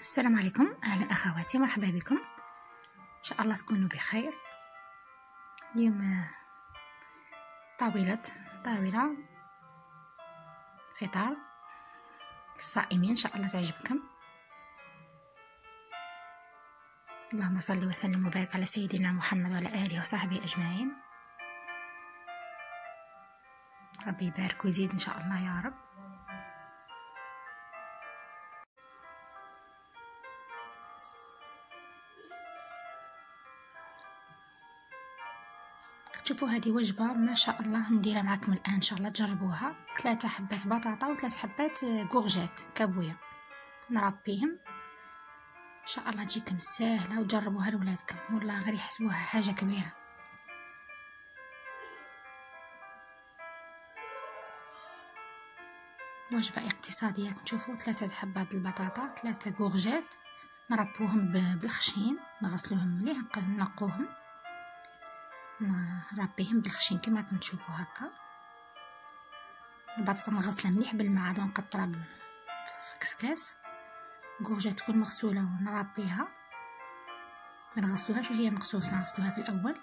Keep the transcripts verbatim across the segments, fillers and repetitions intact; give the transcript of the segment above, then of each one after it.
السلام عليكم، اهلا اخواتي، مرحبا بكم. ان شاء الله تكونوا بخير. اليوم طاولة طاولة فطار الصائمين، ان شاء الله تعجبكم. اللهم صل وسلم وبارك على سيدنا محمد وعلى اله وصحبه اجمعين. ربي يبارك ويزيد ان شاء الله يا رب. شوفوا هذه وجبه ما شاء الله نديرها معكم الان، ان شاء الله تجربوها. ثلاثه حبات بطاطا وثلاث حبات كورجيت كابويه نربيهم، ان شاء الله تجيكم ساهله وجربوها لولادكم، والله غير يحسبوها حاجه كبيره. وجبه اقتصاديه. تشوفوا ثلاثه حبات البطاطا، ثلاثه كورجيت نربوهم بالخشين، نغسلوهم مليح، نقوهم، نربيهم بالخشين كما راكم تشوفوا هكا. البطاطا نغسلها مليح بالماء ونقطرها في كسكاس. كورجيت تكون مغسوله ونربيها، ما نغسلوهاش وهي مقصوصه، نغسلوها في الاول.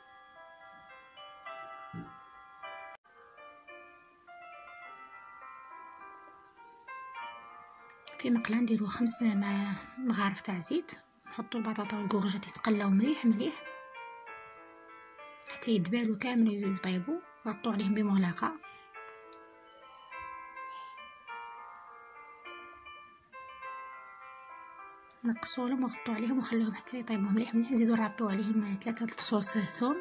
في مقله نديرو خمس مغارف تاع زيت، نحطو البطاطا والكورجيت يتقلاو مليح مليح حتى يدبالو كامل ويطيبوا. غطوا عليهم بمغلقه، نقصولهم وغطوا عليهم وخلوهم حتى يطيبوا مليح مليح. نزيدو نربيو عليهم ثلاثه فصوص ثوم،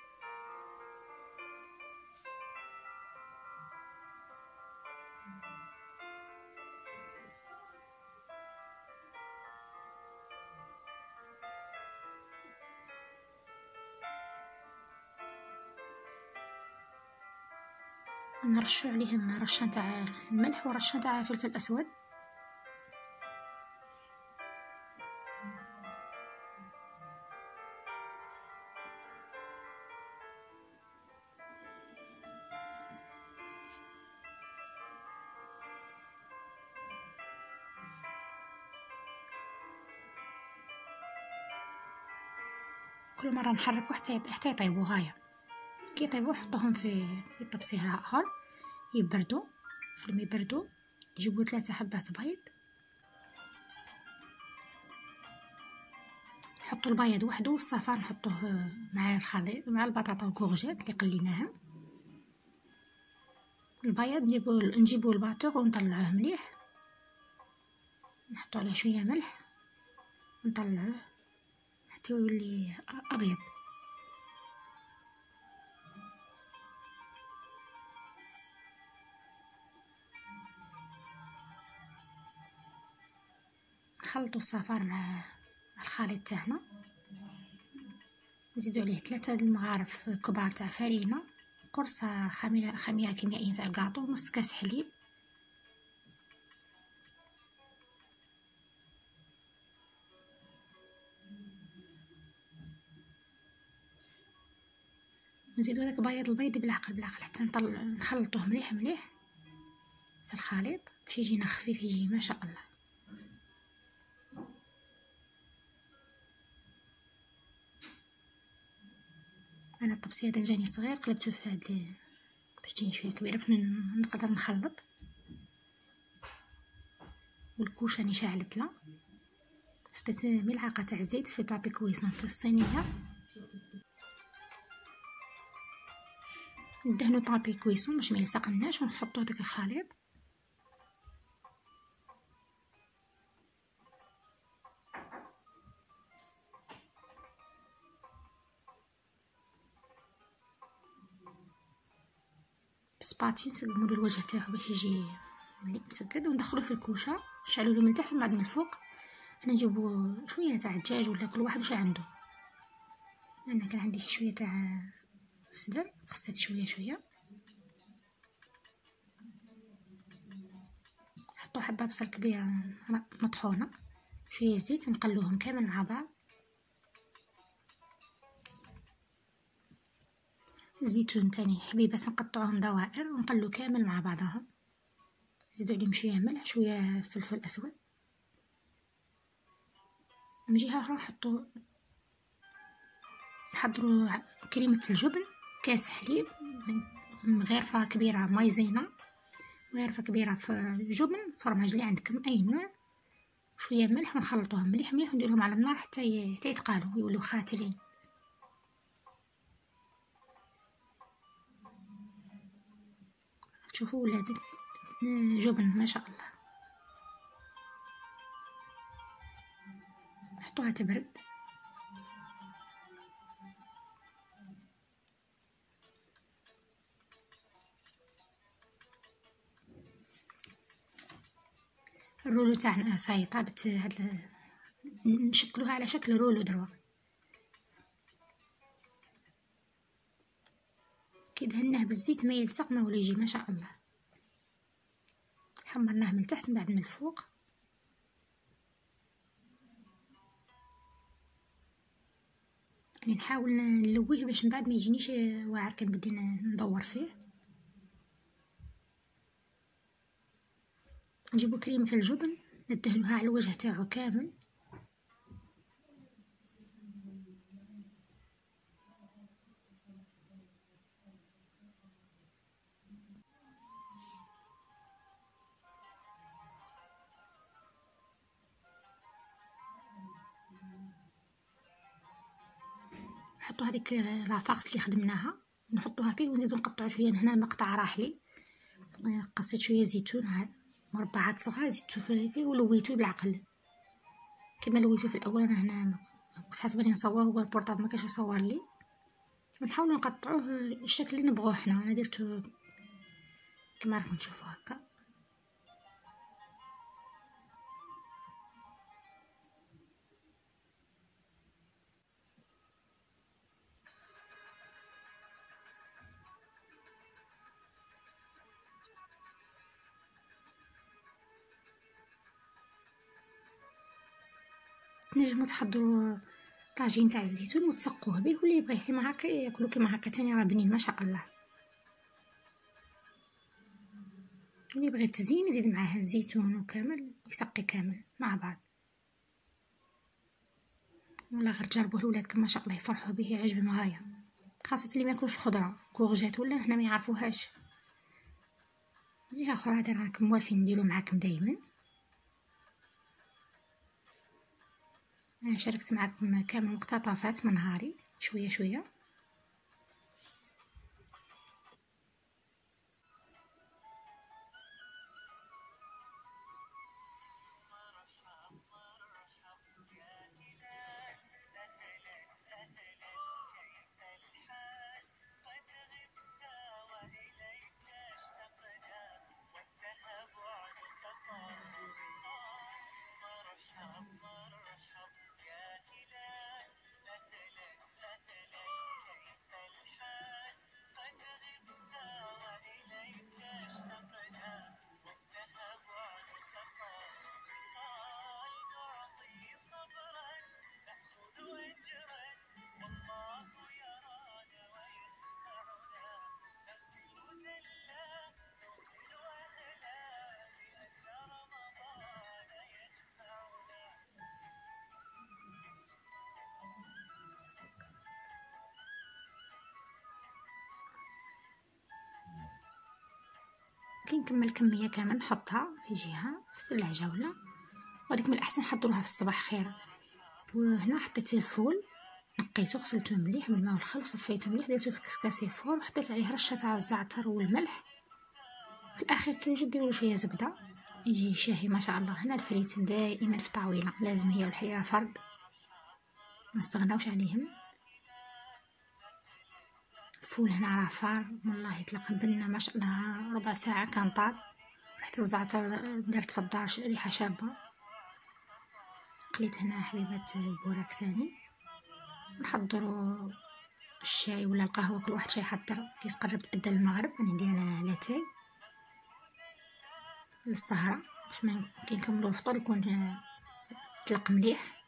نرشوا عليهم رشه تاع الملح ورشه تاع فلفل اسود. كل مره نحركوا حتى حتى يطيبوا غايه. كي يطيبوا نحطوهم في في طبسيل اخر يبردوا، خليهم يبردوا. نجيبوا ثلاثه حبات بيض، نحطوا البيض وحده والصفار نحطوه مع الخليط مع البطاطا والكورجيت اللي قليناهم. البيض نجيبوا نجيبوا الباتور ونطلعوه مليح، نحطوا عليه شويه ملح ونطلعوه حتى يولي ابيض. نخلطوا الصفار مع الخليط تاعنا، نزيدوا عليه ثلاثه المغارف كبار تاع فرينه، قرصه خميره خميره كيميائيه تاع الكاطو، نص كاس حليب، نزيدوا هذاك بيض البيض بالعقل بالعقل حتى نطلع نخلطوه مليح مليح في الخليط باش يجينا خفيف، يجي ما شاء الله. انا الطبسيه هذا جاني صغير قلبته في هاد باش تجيني شويه كبيره باش نقدر نخلط. والكوشه راني شعلتها، حطيت ملعقه تاع زيت في بابي كويسون في الصينيه، ندهنو بابي كويسون باش ما يلصقناش، ونحطو داك الخليط. بسباتشي نسقمو الوجه تاعو باش يجي ملي مسقد، وندخلوه في الكوشه نشعلولو من تحت ومن بعد من الفوق. انا نجيبو شويه تاع الدجاج ولا كل واحد واش عنده. انا كان عندي شويه تاع الصدر، خسيت شويه شويه. نحطو حبه بصل كبيره مطحونه، شويه زيت، نقلوهم كامل مع بعض. الزيتون تاني حبيبات نقطعوهم دوائر ونقلو كامل مع بعضهم. نزيدو عليهم شويه ملح، شويه فلفل اسود، من جهه اخرى نحطوا نحضروا كريمه الجبن، كاس حليب، غرفه كبيره مايزينا، غرفه كبيره في جبن فرماج اللي عندكم اي نوع، شويه ملح، ونخلطوهم مليح مليح ونديرهم على النار حتى حتى يتقالوا يولوا خاترين. شوفوا ولات جبن ما شاء الله. نحطوها تبرد. الرولو تاعنا صاي طابت، هاد نشكلوها على شكل رولو دروا. كي دهناه بالزيت ما يلصق ما ولا يجي ما شاء الله. حمرناه من تحت من بعد من الفوق. يعني نحاول نلويه باش من بعد ما يجينيش واعر كنبدي ندور فيه. نجيبو كريمه الجبن ندهنوها على الوجه تاعو كامل. نحطو هذيك لافارس اللي خدمناها نحطوها فيه ونزيدو نقطعو شويه. هنا المقطع راح لي، قصيت شويه زيتون مربعات صغار زدتو فيه ولويتو بالعقل كما لويتو في الاول. انا هنا كنت حاسبه اني نصور هو البورطابل ما كاش يصور لي. ونحاولوا نقطعوه الشكل اللي نبغوه حنا. انا درتو كما راكم تشوفوا هكا. تنجموا تحضروا طاجين تاع الزيتون وتسقوه به، واللي يبغيه كيما هكا ياكلوا كيما هكا تاني راه بنين ما شاء الله. واللي يبغي تزيين يزيد معاه الزيتون وكامل يسقي كامل مع بعض. والله غير جربوه لولادكم ما شاء الله يفرحوا به يعجبهم غايه، خاصه اللي ما ياكلوش خضره كورجات ولا هنا ما يعرفوهاش. جهه اخرى هذا راكم موالفين نديرو معاكم دائما. انا شاركت معكم كامل مقتطفات من نهاري شويه شويه. كي نكمل كميه كامل نحطها في جهه في الثلاجه ولا، وهذيك من الاحسن نحضروها في الصباح خير. وهنا حطيت الفول نقيته غسلته مليح بالماء والخل صفيته مليح درتو في كسكاسي فور وحطيت عليه رشه تاع الزعتر والملح. في الاخير كي وجد ديروا شويه زبده يجي شاهي ما شاء الله. هنا الفريت دائما في الطاوله لازم هي والحريره فرد ما استغناوش عليهم. الفول هنا راه فار والله يطلق بنا ما شاء الله، ربع ساعه كان طاب. ريحه الزعتر درت في الدار ريحه شابه. قليت هنا حبيبات البوراك تاني. نحضروا الشاي ولا القهوه كل واحد شي يحضر كي قرب تأذن المغرب. انا ندير انا لاتاي للسهره باش ما كي نكملوا الفطور يكون طلق مليح.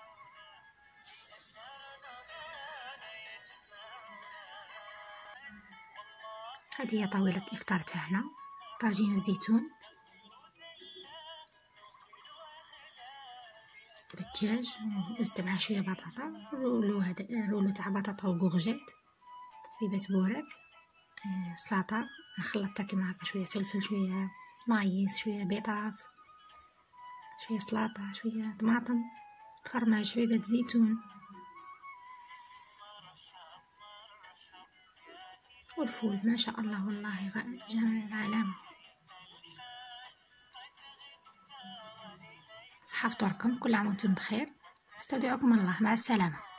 هذه هي طاوله الافطار تاعنا، طاجين الزيتون الدجاج، زدت معاه شويه بطاطا، رولو هذا رولو تاع بطاطا وكورجيت، خليبات بوراك، آه سلطه خلطتها كيما هكا، شويه فلفل، شويه مايس، شويه بيطاف، شويه سلطه، شويه طماطم، فرماج، حبيبات زيتون، والفول. ما شاء الله والله جمال العالم. صحة فطوركم، كل عام وانتم بخير، استودعكم الله، مع السلامة.